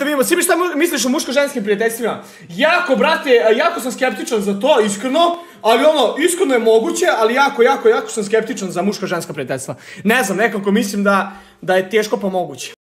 Da vidimo, Sibi, šta misliš o muško-ženskim prijateljstvima? Jako, brate, jako sam skeptičan za to, iskreno, ali ono, iskreno je moguće, ali jako sam skeptičan za muško-ženska prijateljstva. Ne znam, nekako mislim da je teško pa moguće.